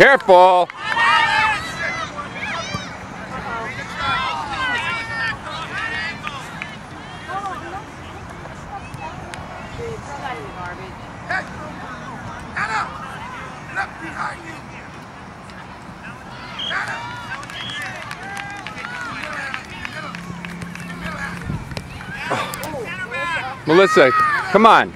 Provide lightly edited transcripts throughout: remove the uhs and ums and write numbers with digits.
Careful. Melissa, come on.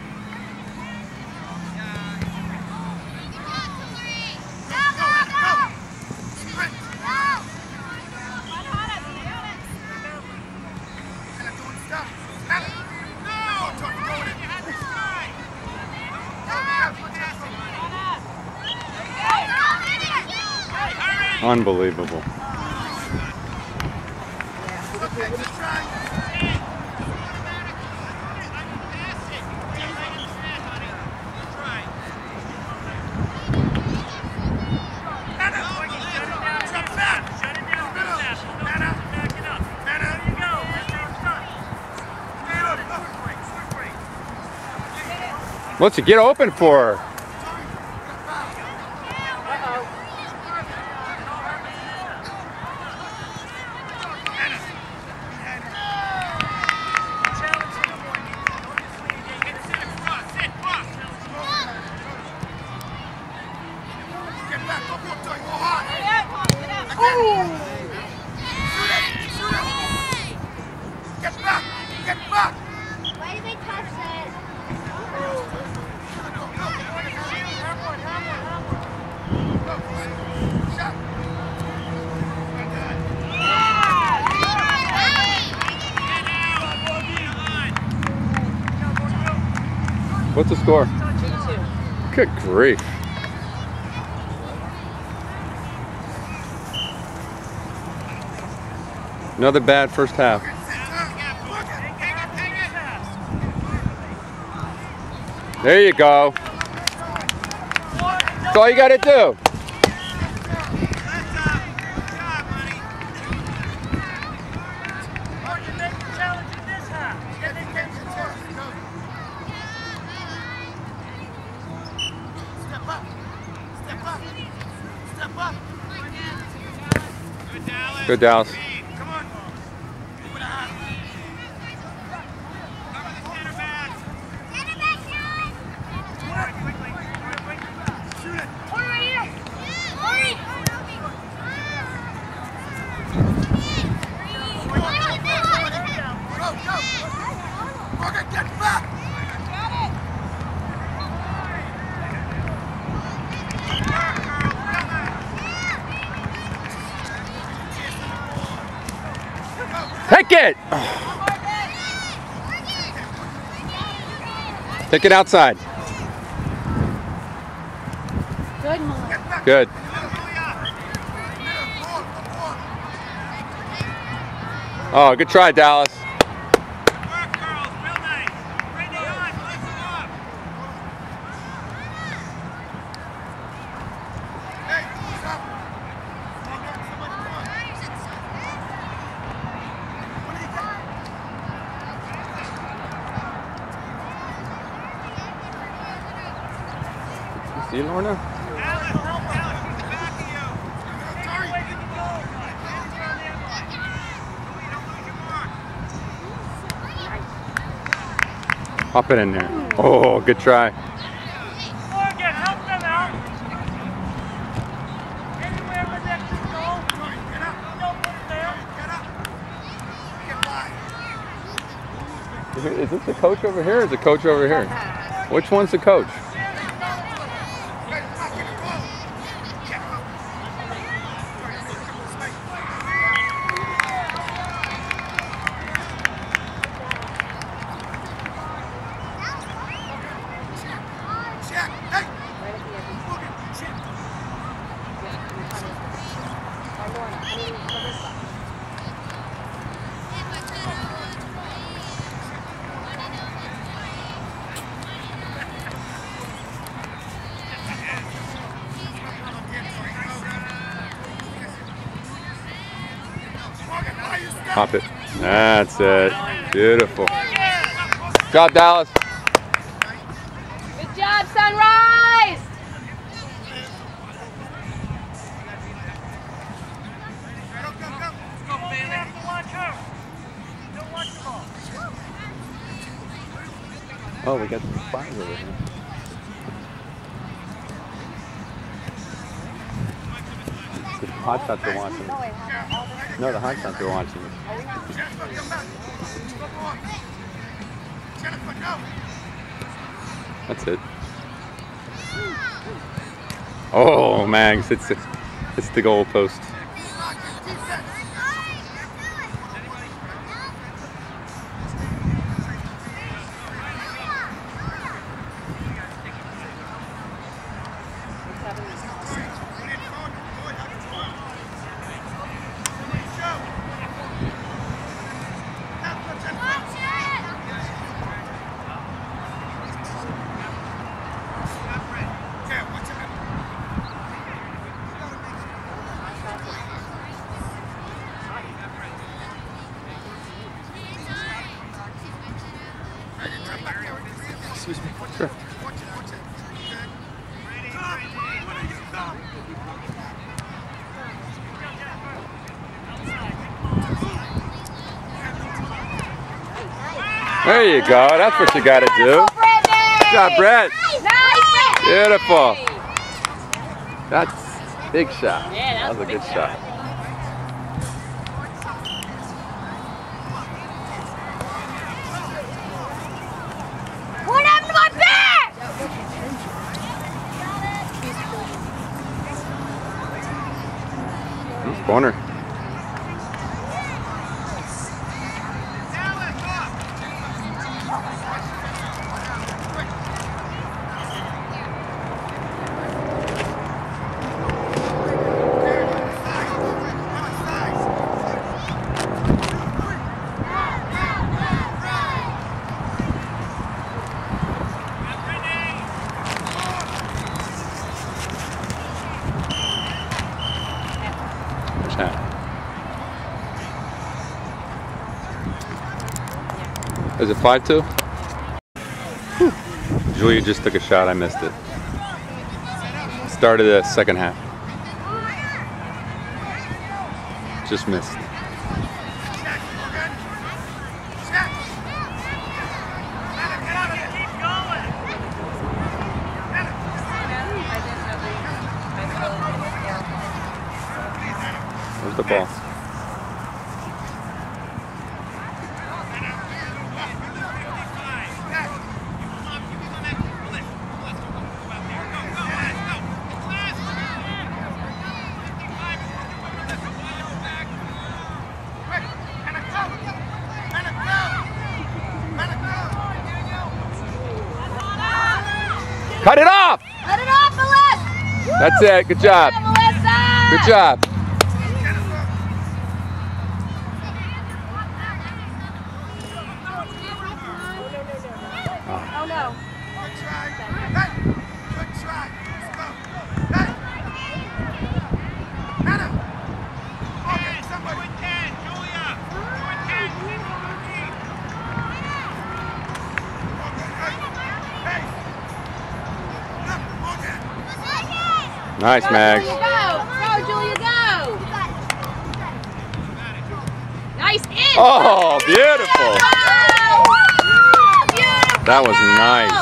Unbelievable. Let's get open for her. What's the score? 2-2. Good grief. Another bad first half. There you go. That's all you got to do. Good, Dallas. Take it! Take it outside. Good, Melissa. Good. Oh, good try, Dallas. See, Lorna? Pop it in there. Oh, good try. Is this the coach over here or is the coach over here? Which one's the coach? Pop it. That's it. Beautiful. Good job, Dallas. Good job, Sunrise! Oh, we got some spies over here. The hot shots are watching. No, the hot shots are watching. That's it. Oh, Mags, it's the goal post. Excuse me. Sure. There you go. That's what you got to do. Good job, Brett. Beautiful. That's a big shot. Yeah, that was a good shot. What happened to my back? Corner. Is it 5-2? Julia just took a shot. I missed it. Started the second half. Just missed. Where's the ball? Cut it off! Cut it off, Melissa! That's it. Good job. Melissa! Good job. Oh no. Good try. Hey! Good try. Let's go. Hey! Hannah! Okay, somebody. Do it, Ken. Julia. Do it, Ken. Okay, hey. Look, Nice, Mags. Go, Julia, go! Nice in! Oh, beautiful. Beautiful! That was nice.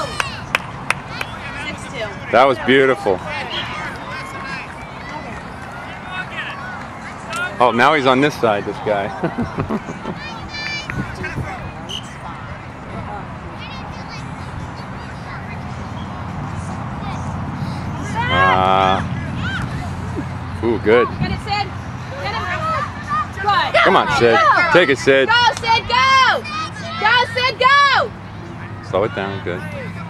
6-2. That was beautiful. Oh, now he's on this side, this guy. Ooh, good. Get it, Sid. Get it. Good. Come on, Sid. Take it, Sid. Go, Sid, go! Go, Sid, go! Slow it down. Good.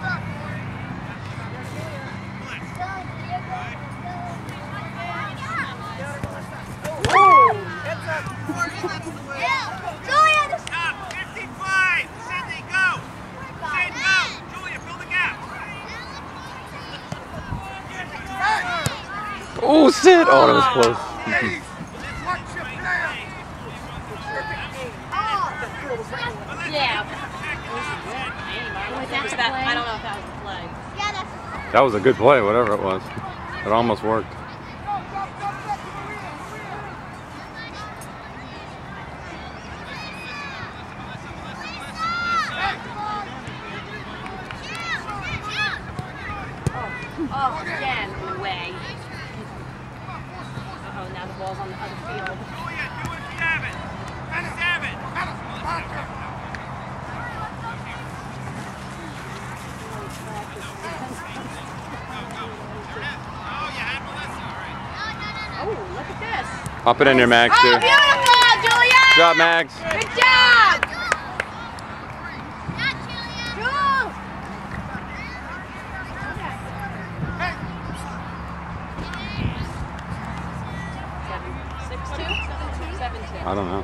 Oh, Sid! Oh, that was close. Yeah. I don't know if that was a play. That was a good play, whatever it was. It almost worked. Oh, again, in the way. Uh-oh, now the ball's on the other field. Julia, do it, Savin. That's Savin. Oh, you had Melissa, all right. Oh, look at this. Pop it in there, Max, Oh, too. beautiful, Julia! Good job, Max. Good job! Jules! 6-2? 7-2. I don't know.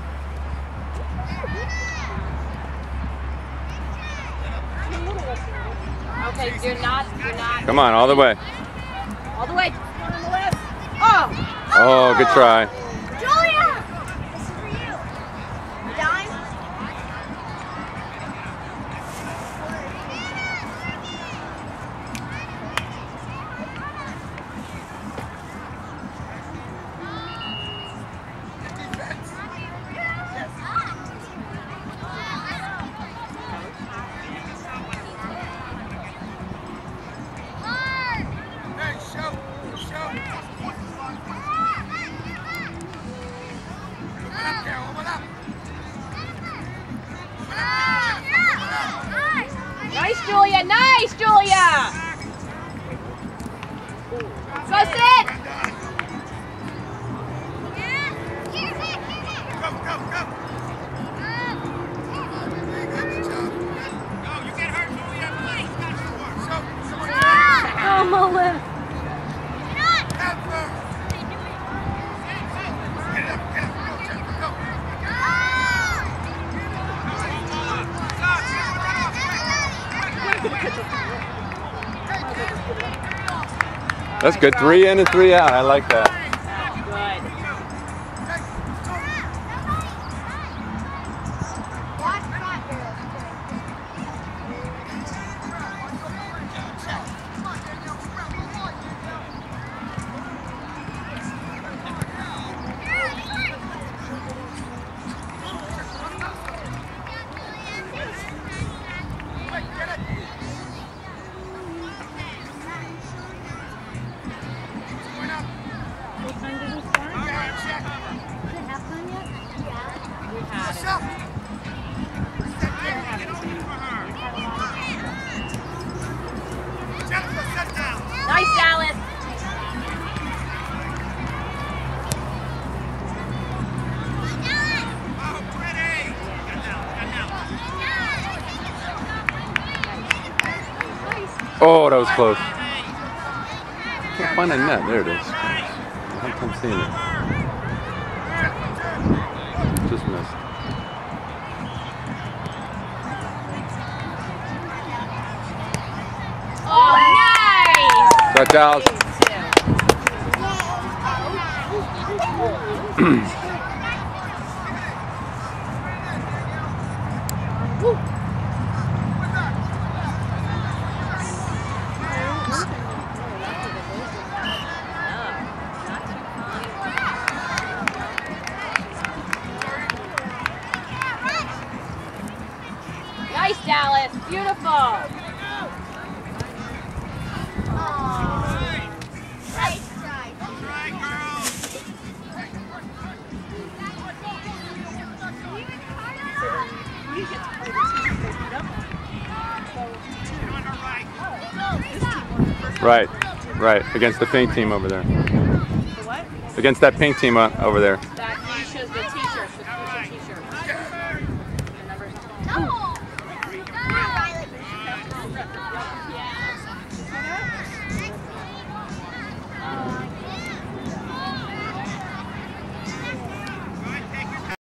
Okay, you're not. Come on, all the way. All the way. On the left. Oh! Oh, good try. Julia! This is for you. Dime? Nice, Julia. Nice, Julia. Go sit. Go, go, go. Go, you get her, Julia. Please, not sure. Oh, Melissa. That's good. 3 in and 3 out. I like that. Good. Nice, Dallas. Oh, pretty. Oh, that was close. Can't find a net. There it is. I have time seeing it. Just missed. Oh, nice. Got Dallas. Nice, Dallas. Beautiful. Right, right. Against the pink team over there. The what? Against that pink team over there. That he shows the t-shirt. The t-shirt. The numbers. No! Yeah.